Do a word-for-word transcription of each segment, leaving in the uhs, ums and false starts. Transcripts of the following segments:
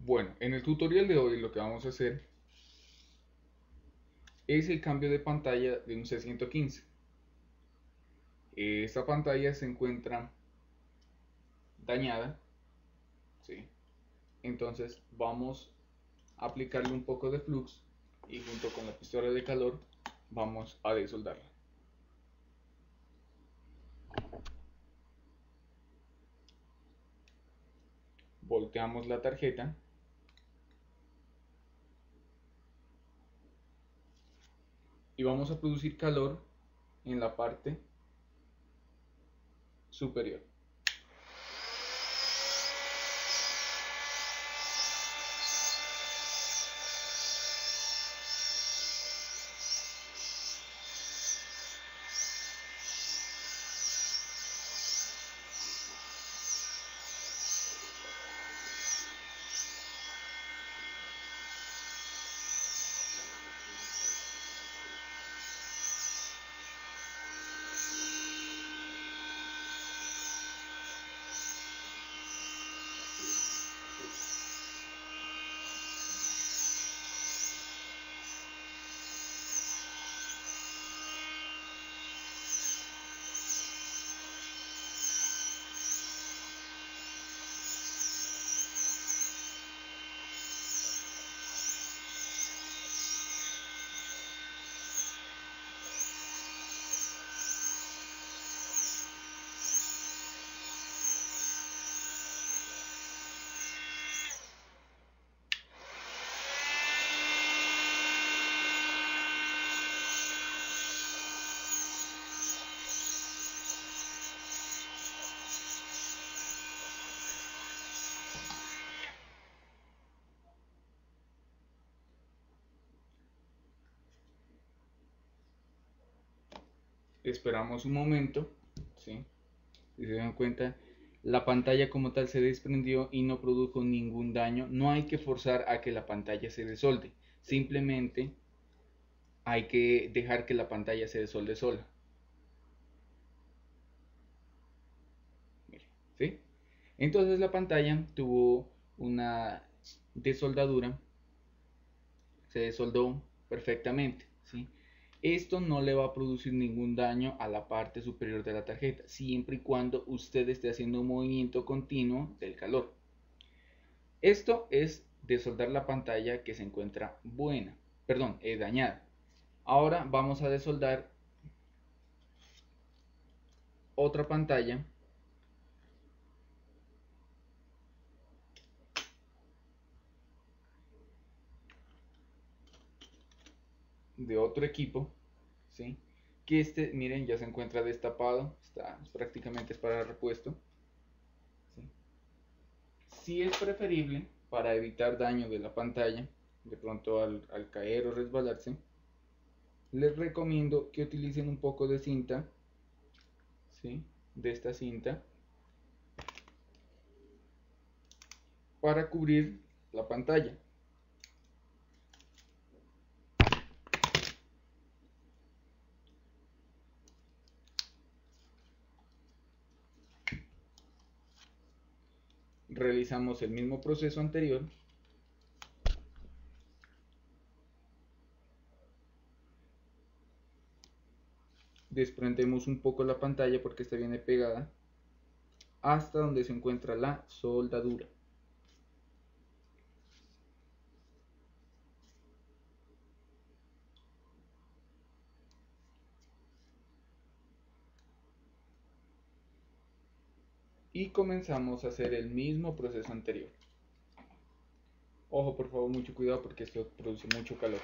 Bueno, en el tutorial de hoy lo que vamos a hacer es el cambio de pantalla de un C ciento quince. Esta pantalla se encuentra dañada, ¿sí? Entonces vamos a aplicarle un poco de flux y junto con la pistola de calor vamos a desoldarla. Volteamos la tarjeta y vamos a producir calor en la parte superior. Esperamos un momento, ¿sí? Si se dan cuenta, la pantalla como tal se desprendió y no produjo ningún daño. No hay que forzar a que la pantalla se desolde, simplemente hay que dejar que la pantalla se desolde sola. ¿Sí? Entonces la pantalla tuvo una desoldadura, se desoldó perfectamente, ¿sí? Esto no le va a producir ningún daño a la parte superior de la tarjeta, siempre y cuando usted esté haciendo un movimiento continuo del calor. Esto es desoldar la pantalla que se encuentra buena, perdón, eh, dañada. Ahora vamos a desoldar otra pantalla de otro equipo, ¿sí? Que este, miren, ya se encuentra destapado, está prácticamente es para repuesto, ¿sí? Si es preferible, para evitar daño de la pantalla, de pronto al, al caer o resbalarse, les recomiendo que utilicen un poco de cinta, ¿sí? De esta cinta, para cubrir la pantalla. Realizamos el mismo proceso anterior. Desprendemos un poco la pantalla porque esta viene pegada hasta donde se encuentra la soldadura. Y comenzamos a hacer el mismo proceso anterior. Ojo, por favor, mucho cuidado porque esto produce mucho calor.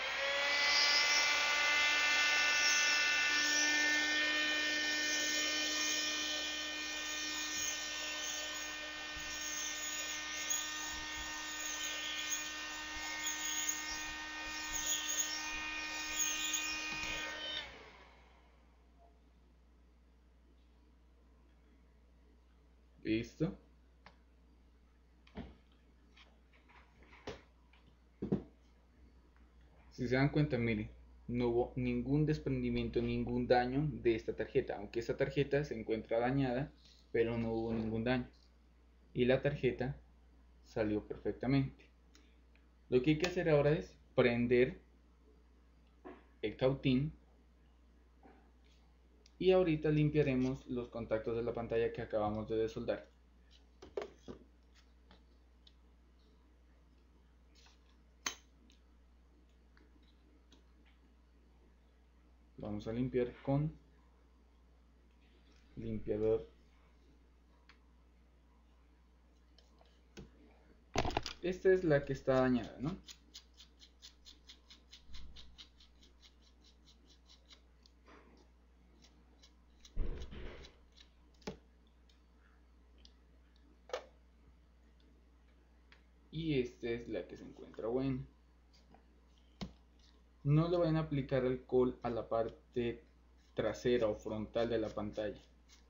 Listo. Si se dan cuenta, miren, no hubo ningún desprendimiento, ningún daño de esta tarjeta. Aunque esta tarjeta se encuentra dañada, pero no hubo ningún daño. Y la tarjeta salió perfectamente. Lo que hay que hacer ahora es prender el cautín y ahorita limpiaremos los contactos de la pantalla que acabamos de desoldar. Vamos a limpiar con limpiador. Esta es la que está dañada, ¿no? Y esta es la que se encuentra buena. No le van a aplicar alcohol a la parte trasera o frontal de la pantalla.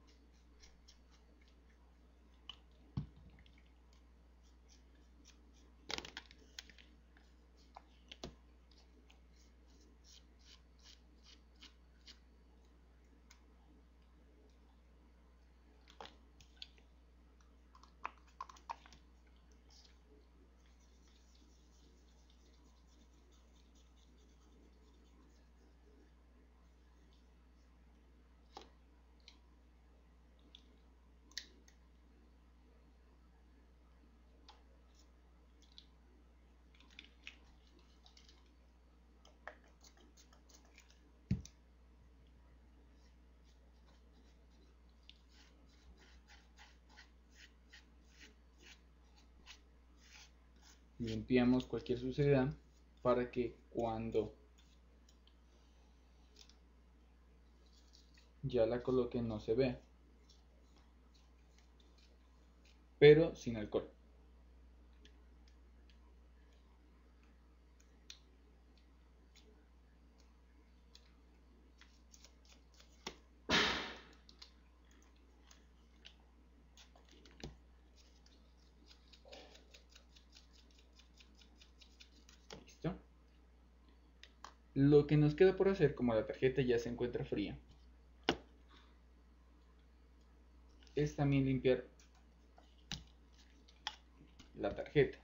Limpiamos cualquier suciedad para que cuando ya la coloque no se vea, pero sin alcohol. Listo. Lo que nos queda por hacer, como la tarjeta ya se encuentra fría, es también limpiar la tarjeta.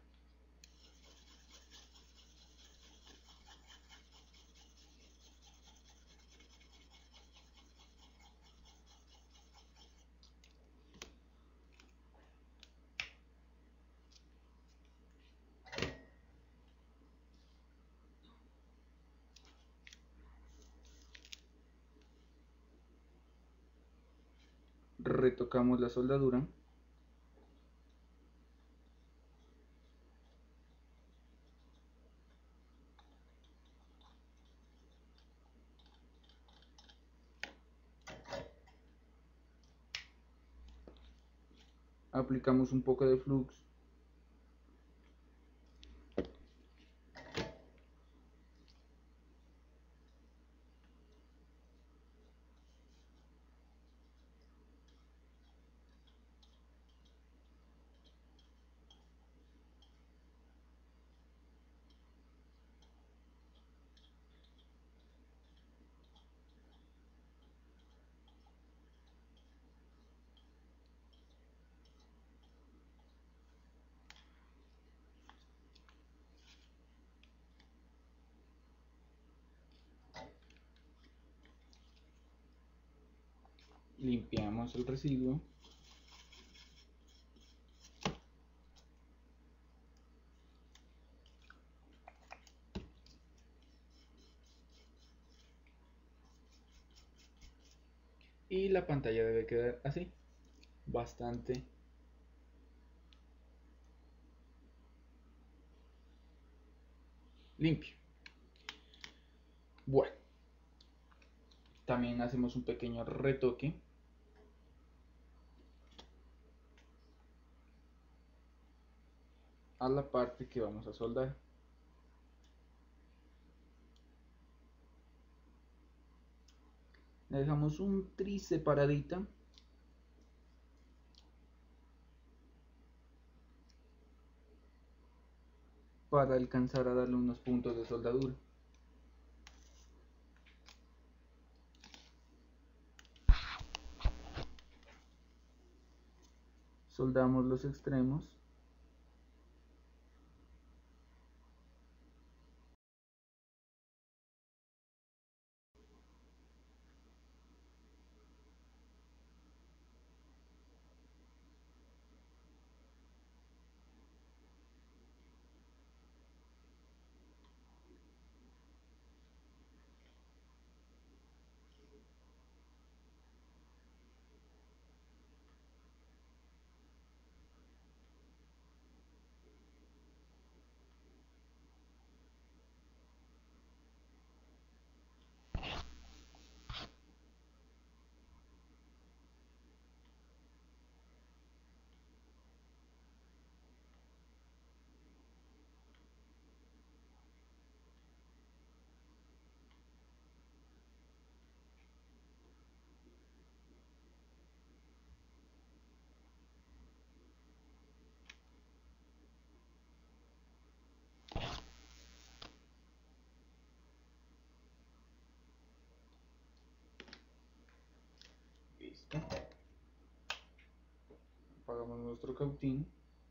Retocamos la soldadura. Aplicamos un poco de flux. Limpiamos el residuo. Y la pantalla debe quedar así, bastante limpio. Bueno, también hacemos un pequeño retoque a la parte que vamos a soldar. Le dejamos un tris separadita para alcanzar a darle unos puntos de soldadura. Soldamos los extremos. Listo. Apagamos nuestro cautín.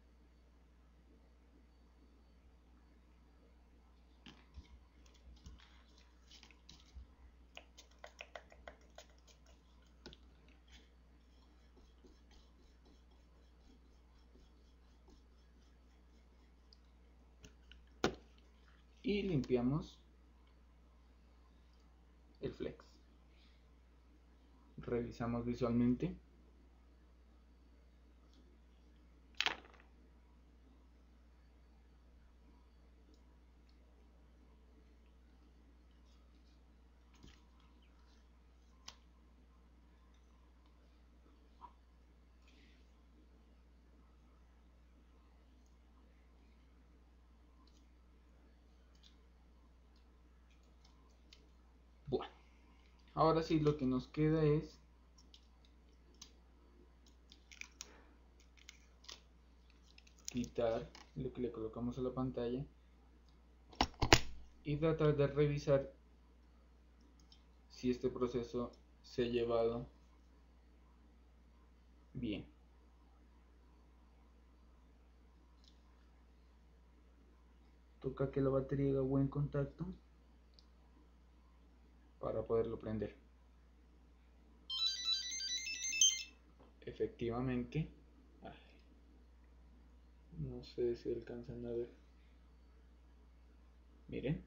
Y limpiamos el flex. Revisamos visualmente. Bueno, ahora sí lo que nos queda es quitar lo que le colocamos a la pantalla y tratar de revisar si este proceso se ha llevado bien. Toca que la batería haga buen contacto para poderlo prender. Efectivamente, ay, no sé si alcanzan a ver. Miren,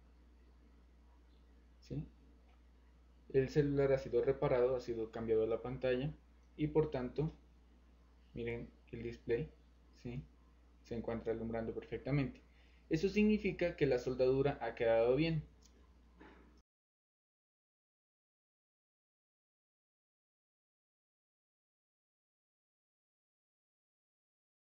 ¿sí? El celular ha sido reparado, ha sido cambiado la pantalla y por tanto, miren el display, ¿sí? Se encuentra alumbrando perfectamente. Eso significa que la soldadura ha quedado bien.